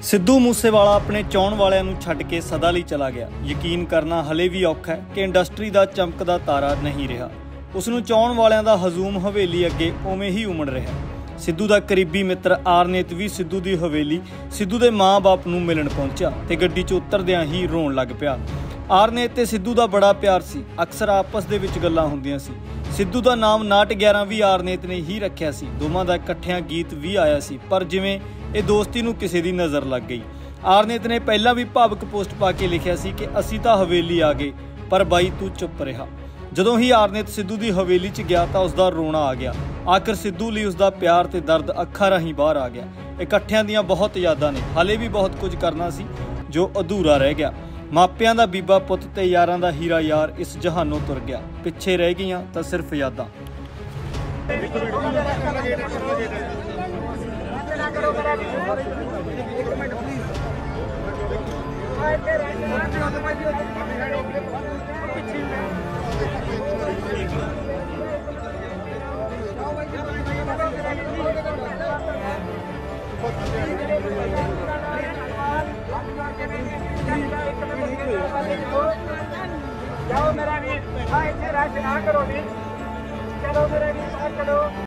ਸਿੱਧੂ ਮੂਸੇਵਾਲਾ ਆਪਣੇ ਚਾਹੁਣ ਵਾਲਿਆਂ ਨੂੰ ਛੱਡ ਕੇ ਸਦਾ ਲਈ ਚਲਾ ਗਿਆ। ਯਕੀਨ ਕਰਨਾ ਹਲੇ ਵੀ ਔਖਾ ਹੈ ਕਿ ਇੰਡਸਟਰੀ ਦਾ ਚਮਕਦਾ ਤਾਰਾ ਨਹੀਂ ਰਿਹਾ। ਉਸ ਨੂੰ ਚਾਹੁਣ ਵਾਲਿਆਂ ਦਾ ਹਜ਼ੂਮ ਹਵੇਲੀ ਅੱਗੇ ਉਵੇਂ ਹੀ ਉਮੜ ਰਿਹਾ। ਸਿੱਧੂ ਦਾ ਕਰੀਬੀ ਮਿੱਤਰ ਆਰਨੇਤ ਵੀ ਸਿੱਧੂ ਦੀ ਹਵੇਲੀ ਸਿੱਧੂ ਦੇ ਮਾਂ-ਬਾਪ ਨੂੰ ਮਿਲਣ ਪਹੁੰਚਿਆ ਤੇ ਗੱਡੀ 'ਚ ਉਤਰਦਿਆਂ ਹੀ ਰੋਣ ਲੱਗ ਪਿਆ। ਆਰਨੇਤ ਤੇ ਸਿੱਧੂ ਦਾ ਬੜਾ ਪਿਆਰ ਸੀ, ਅਕਸਰ ਆਪਸ ਦੇ ਵਿੱਚ ਗੱਲਾਂ ਹੁੰਦੀਆਂ ਸੀ। ਸਿੱਧੂ ਦਾ ਨਾਮ ਨਾਟ 11 ਵੀ ਆਰਨੇਤ ਨੇ ਹੀ ਰੱਖਿਆ ਸੀ। ਦੋਵਾਂ ਦਾ ਇਕੱਠਿਆਂ ਗੀਤ ਵੀ ਆਇਆ ਸੀ, ਪਰ ਜਿਵੇਂ ਇਹ ਦੋਸਤੀ ਨੂੰ ਕਿਸੇ ਦੀ ਨਜ਼ਰ ਲੱਗ ਗਈ। ਆਰਨੇਤ ਨੇ ਪਹਿਲਾਂ ਵੀ ਭਾਵਕ ਪੋਸਟ ਪਾ ਕੇ ਲਿਖਿਆ ਸੀ ਕਿ ਅਸੀਂ ਤਾਂ ਹਵੇਲੀ ਆ ਗਏ, ਪਰ ਬਾਈ ਤੂੰ ਚੁੱਪ ਰਿਹਾ। ਜਦੋਂ ਹੀ ਆਰਨੇਤ ਸਿੱਧੂ ਦੀ ਹਵੇਲੀ 'ਚ ਗਿਆ ਤਾਂ ਉਸਦਾ ਰੋਣਾ ਆ ਗਿਆ। ਆਖਰ ਸਿੱਧੂ ਲਈ ਉਸਦਾ ਪਿਆਰ ਤੇ ਦਰਦ ਅੱਖਾਂ ਰਾਹੀਂ ਬਾਹਰ ਆ ਗਿਆ। ਇਕੱਠਿਆਂ ਦੀਆਂ ਬਹੁਤ ਯਾਦਾਂ ਨੇ, ਹਾਲੇ ਵੀ ਬਹੁਤ ਕੁਝ ਕਰਨਾ ਸੀ ਜੋ ਅਧੂਰਾ ਰਹਿ ਗਿਆ। ਮਾਪਿਆਂ ਦਾ ਬੀਬਾ ਪੁੱਤ ਤੇ ਯਾਰਾਂ ਦਾ ਹੀਰਾ ਯਾਰ ਇਸ ਜਹਾਨੋਂ ਤੁਰ ਗਿਆ। ਪਿੱਛੇ ਰਹਿ ਗਈਆਂ ਤਾਂ ਸਿਰਫ ਯਾਦਾਂ। जाओ मेरा वीर, इतने रश ना करो वीर, चलो मेरा वीर, चलो।